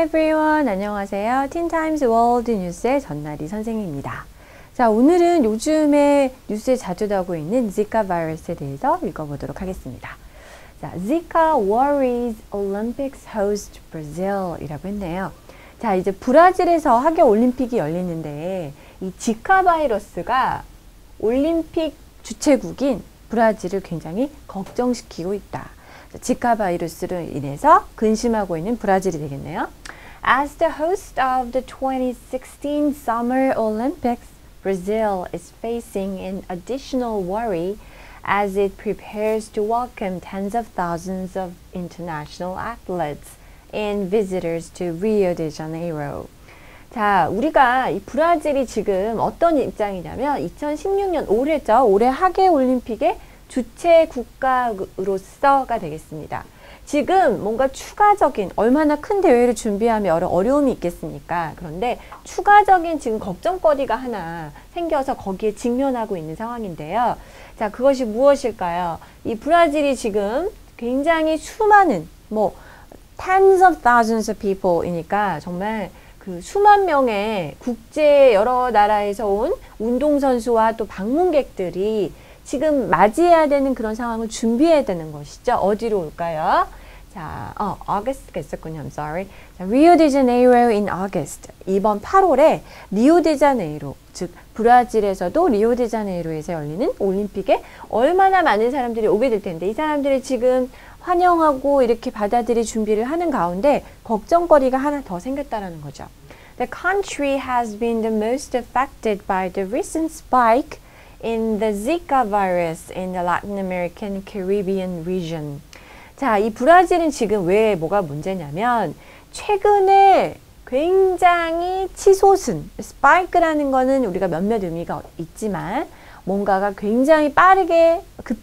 everyone. 안녕하세요. 틴타임스 월드 뉴스의 전나리 선생님입니다. 자, 오늘은 요즘에 뉴스에 자주 나오고 있는 지카 바이러스에 대해서 읽어보도록 하겠습니다. 자, Zika worries Olympics host Brazil 이라고 했네요. 자, 이제 브라질에서 하계 올림픽이 열리는데 이 지카 바이러스가 올림픽 주최국인 브라질을 굉장히 걱정시키고 있다. 지카 바이러스로 인해서 근심하고 있는 브라질이 되겠네요. As the host of the 2016 Summer Olympics, Brazil is facing an additional worry as it prepares to welcome tens of thousands of international athletes and visitors to Rio de Janeiro. 자, 우리가 이 브라질이 지금 어떤 입장이냐면 2016년 올해죠. 올해 하계 올림픽의 주최 국가로서가 되겠습니다. 지금 뭔가 추가적인 얼마나 큰 대회를 준비하면 여러 어려움이 있겠습니까? 그런데 추가적인 지금 걱정거리가 하나 생겨서 거기에 직면하고 있는 상황인데요. 자, 그것이 무엇일까요? 이 브라질이 지금 굉장히 수많은 tens of thousands of people이니까 정말 그 수만 명의 국제 여러 나라에서 온 운동선수와 또 방문객들이 지금 맞이해야 되는 그런 상황을 준비해야 되는 것이죠. 어디로 올까요? 자, August가 있었군요. I'm sorry. 자, Rio de Janeiro in August. 이번 8월에 리오데자네이루, 즉 브라질에서도 리오데자네이루에서 열리는 올림픽에 얼마나 많은 사람들이 오게 될 텐데 이 사람들이 지금 환영하고 이렇게 받아들일 준비를 하는 가운데 걱정거리가 하나 더 생겼다라는 거죠. The country has been the most affected by the recent spike in the Zika virus in the Latin American Caribbean region. 자, 이 브라질은 지금 왜 뭐가 문제냐면 최근에 굉장히 치솟은 스파이크라는 거는 우리가 몇몇 의미가 있지만 뭔가가 굉장히 빠르게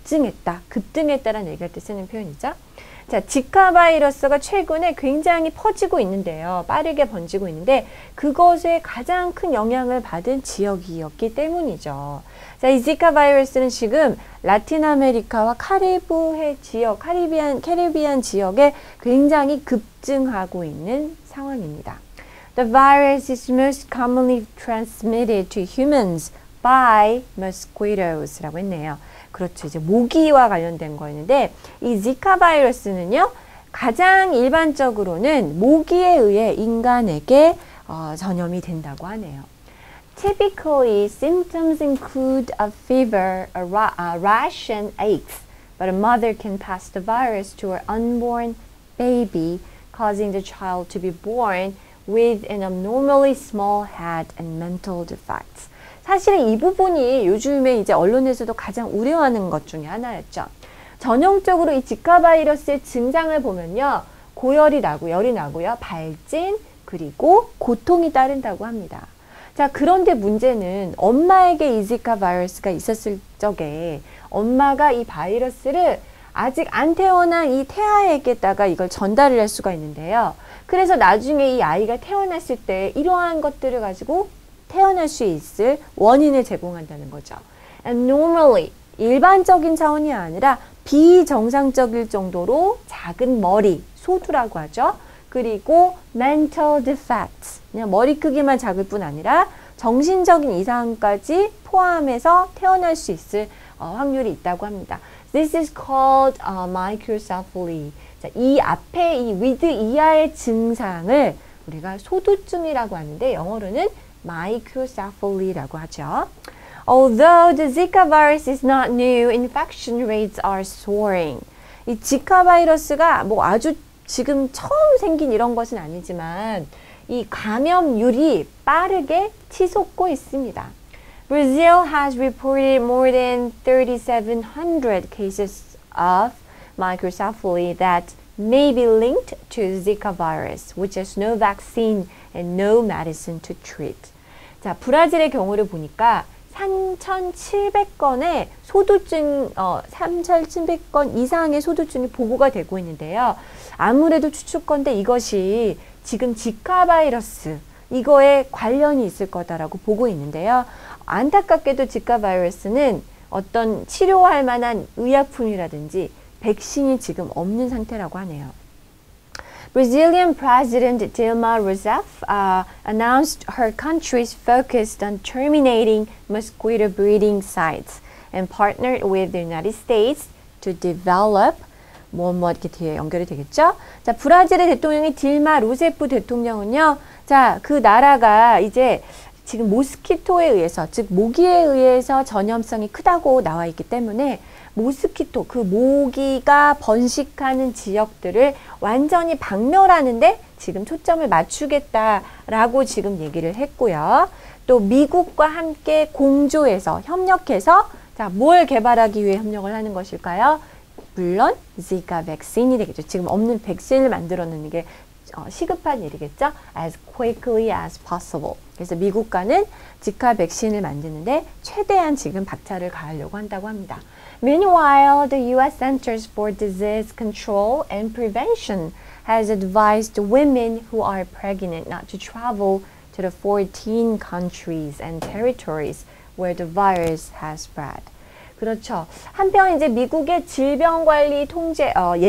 급등했다라는 얘기할 때 쓰는 표현이죠. 자, 지카 바이러스가 최근에 굉장히 퍼지고 있는데요. 빠르게 번지고 있는데 그것에 가장 큰 영향을 받은 지역이었기 때문이죠. 자, 이 지카 바이러스는 지금 라틴 아메리카와 카리브해 지역, 캐리비안 지역에 굉장히 급증하고 있는 상황입니다. The virus is most commonly transmitted to humans by mosquitos라고 했네요. 그렇죠. 이제 모기와 관련된 거였는데 이 지카 바이러스는요. 가장 일반적으로는 모기에 의해 인간에게 전염이 된다고 하네요. Typically, symptoms include a fever, a rash, and aches, but a mother can pass the virus to her unborn baby, causing the child to be born with an abnormally small head and mental defects. 사실은 이 부분이 요즘에 이제 언론에서도 가장 우려하는 것 중에 하나였죠. 전형적으로 이 지카 바이러스의 증상을 보면요. 고열이 나고 열이 나고요. 발진 그리고 고통이 따른다고 합니다. 자, 그런데 문제는 엄마에게 이 지카 바이러스가 있었을 적에 엄마가 이 바이러스를 아직 안 태어난 이 태아에게다가 이걸 전달을 할 수가 있는데요. 그래서 나중에 이 아이가 태어났을 때 이러한 것들을 가지고 태어날 수 있을 원인을 제공한다는 거죠. And normally, 일반적인 차원이 아니라 비정상적일 정도로 작은 머리, 소두라고 하죠. 그리고 mental defects, 그냥 머리 크기만 작을 뿐 아니라 정신적인 이상까지 포함해서 태어날 수 있을 확률이 있다고 합니다. This is called microcephaly. 자, 이 앞에 이 with 이하의 증상을 우리가 소두증이라고 하는데 영어로는 microcephaly라고 하죠. Although the Zika virus is not new, infection rates are soaring. 이 지카 바이러스가 아주 지금 처음 생긴 이런 것은 아니지만 이 감염률이 빠르게 치솟고 있습니다. Brazil has reported more than 3,700 cases of microcephaly that may be linked to Zika virus, which has no vaccine and no medicine to treat. 자, 브라질의 경우를 보니까 3,700건의 소두증, 3,700건 이상의 소두증이 보고가 되고 있는데요. 아무래도 추측건데 이것이 지금 지카 바이러스, 이거에 관련이 있을 거다라고 보고 있는데요. 안타깝게도 지카 바이러스는 어떤 치료할 만한 의약품이라든지 백신이 지금 없는 상태라고 하네요. Brazilian President Dilma Rousseff announced her country's focused on terminating mosquito breeding sites and partnered with the United States to develop 뭐 이렇게 뒤에 연결이 되겠죠? 자, 브라질의 대통령이 딜마 루세프 대통령은요. 자, 그 나라가 이제 지금 모스키토에 의해서, 즉 모기에 의해서 전염성이 크다고 나와 있기 때문에 모스키토, 그 모기가 번식하는 지역들을 완전히 박멸하는데 지금 초점을 맞추겠다라고 지금 얘기를 했고요. 또 미국과 함께 공조해서 협력해서 자, 뭘 개발하기 위해 협력을 하는 것일까요? 물론 지카 백신이 되겠죠. 지금 없는 백신을 만들어내는 게 시급한 일이겠죠. As quickly as possible. 그래서 미국과는 지카 백신을 만드는데 최대한 지금 박차를 가하려고 한다고 합니다. Meanwhile, the U.S. Centers for Disease Control and Prevention has advised women who are pregnant not to travel to the 14 countries and territories where the virus has spread. 그렇죠. 한편 이제 미국의 질병관리 통제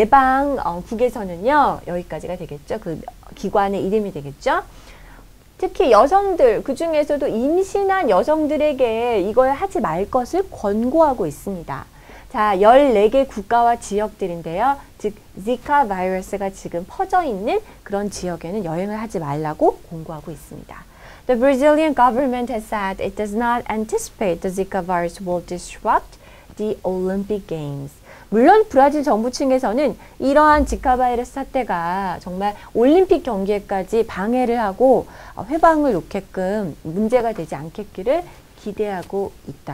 예방국에서는요. 여기까지가 되겠죠. 그 기관의 이름이 되겠죠. 특히 여성들, 그 중에서도 임신한 여성들에게 이걸 하지 말 것을 권고하고 있습니다. 자, 14개 국가와 지역들인데요. 즉, 지카 바이러스가 지금 퍼져 있는 그런 지역에는 여행을 하지 말라고 권고하고 있습니다. The Brazilian government has said it does not anticipate the Zika virus will disrupt the Olympic Games. 물론 브라질 정부 층에서는 이러한 지카 바이러스 사태가 정말 올림픽 경기에까지 방해를 하고 회방을 놓게끔 문제가 되지 않겠기를 기대하고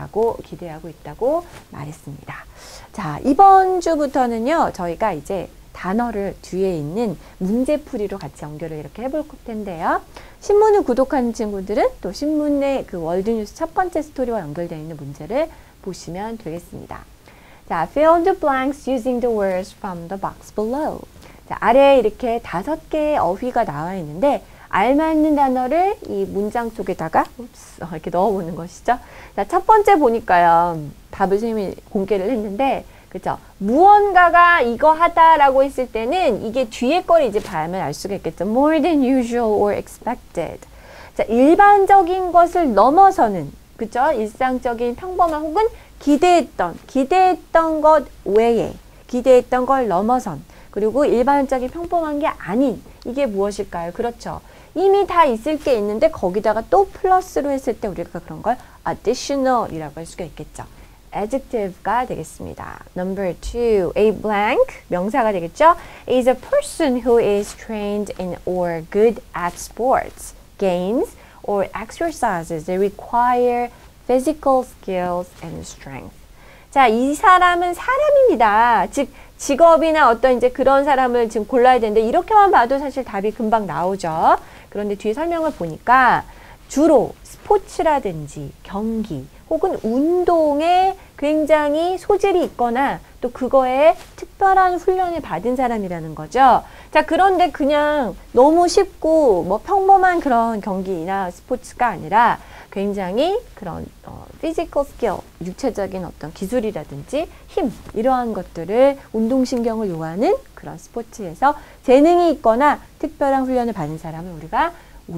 있다고 말했습니다. 자, 이번 주부터는요, 저희가 이제 단어를 뒤에 있는 문제풀이로 같이 연결을 이렇게 해볼 텐데요. 신문을 구독하는 친구들은 또 신문의 그 월드뉴스 첫 번째 스토리와 연결되어 있는 문제를 보시면 되겠습니다. 자, fill the blanks using the words from the box below. 자, 아래에 이렇게 5개의 어휘가 나와 있는데 알맞는 단어를 이 문장 속에다가 이렇게 넣어보는 것이죠. 자, 첫 번째 보니까요. 답을 선생님이 공개를 했는데 그죠? 무언가가 이거 하다라고 했을 때는 이게 뒤에 거를 이제 봐야만 알 수가 있겠죠. More than usual or expected. 자, 일반적인 것을 넘어서는, 그죠? 일상적인 평범한 혹은 기대했던 것 외에, 기대했던 걸 넘어선, 그리고 일반적인 평범한 게 아닌, 이게 무엇일까요? 그렇죠. 이미 다 있을 게 있는데 거기다가 또 플러스로 했을 때 우리가 그런 걸 additional이라고 할 수가 있겠죠. adjective가 되겠습니다. Number 2, a blank, 명사가 되겠죠? is a person who is trained in or good at sports, games, or exercises that require physical skills and strength. 자, 이 사람은 사람입니다. 즉, 직업이나 어떤 이제 그런 사람을 지금 골라야 되는데 이렇게만 봐도 사실 답이 금방 나오죠. 그런데 뒤에 설명을 보니까 주로 스포츠라든지 경기 혹은 운동에 굉장히 소질이 있거나 또 그거에 특별한 훈련을 받은 사람이라는 거죠. 자, 그런데 그냥 너무 쉽고 뭐 평범한 그런 경기나 스포츠가 아니라 굉장히 그런 physical skill, 육체적인 어떤 기술이라든지 힘 이러한 것들을 운동신경을 요하는 그런 스포츠에서 재능이 있거나 특별한 훈련을 받은 사람을 우리가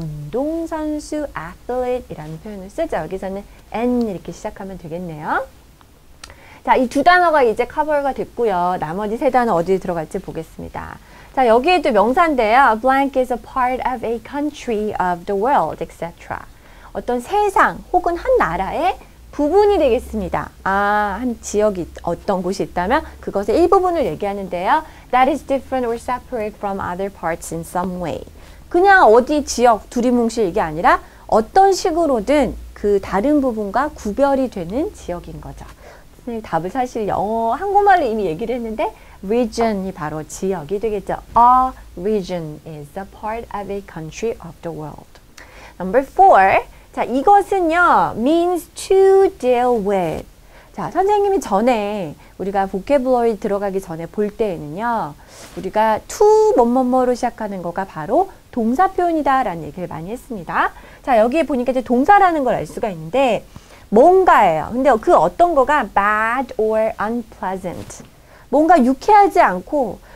운동선수, athlete이라는 표현을 쓰죠. 여기서는 N 이렇게 시작하면 되겠네요. 자, 이 2단어가 이제 커버가 됐고요. 나머지 3단어 어디 들어갈지 보겠습니다. 자, 여기에도 명사인데요. Blank is a part of a country of the world, etc. 어떤 세상 혹은 한 나라의 부분이 되겠습니다. 한 지역이 어떤 곳이 있다면 그것의 일부분을 얘기하는데요. That is different or separate from other parts in some way. 그냥 어디 지역 두리뭉실 이게 아니라 어떤 식으로든 그 다른 부분과 구별이 되는 지역인 거죠. 답을 사실 한국말로 이미 얘기를 했는데 region이 바로 지역이 되겠죠. A region is a part of a country of the world. Number 4. 자, 이것은요, means to deal with. 자, 선생님이 전에 우리가 vocabulary 들어가기 전에 볼 때에는요, 우리가 to 뭐뭐뭐로 시작하는 거가 바로 동사 표현이다라는 얘기를 많이 했습니다. 자, 여기에 보니까 이제 동사라는 걸 알 수가 있는데 뭔가예요. 근데 그 어떤 거가 bad or unpleasant. 뭔가 유쾌하지 않고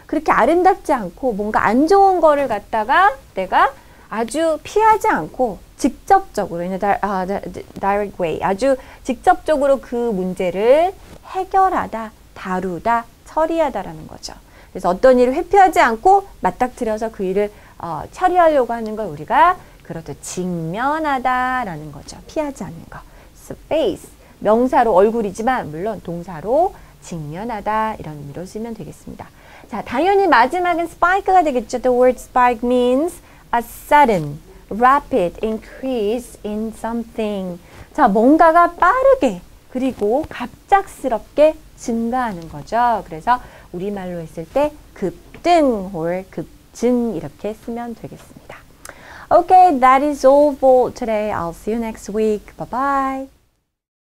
그렇게 아름답지 않고 뭔가 안 좋은 거를 갖다가 내가 아주 피하지 않고 직접적으로 direct way 아주 직접적으로 그 문제를 해결하다, 다루다, 처리하다라는 거죠. 그래서 어떤 일을 회피하지 않고 맞닥뜨려서 그 일을 처리하려고 하는 걸 우리가 그렇듯 직면하다라는 거죠. 피하지 않는 거. face 명사로 얼굴이지만 물론 동사로 직면하다 이런 의미로 쓰면 되겠습니다. 자, 당연히 마지막은 spike가 되겠죠. The word spike means a sudden, rapid increase in something. 자, 뭔가가 빠르게 그리고 갑작스럽게 증가하는 거죠. 그래서 우리말로 했을 때 급등 or 급증 이렇게 쓰면 되겠습니다. Okay, that is all for today. I'll see you next week. Bye bye.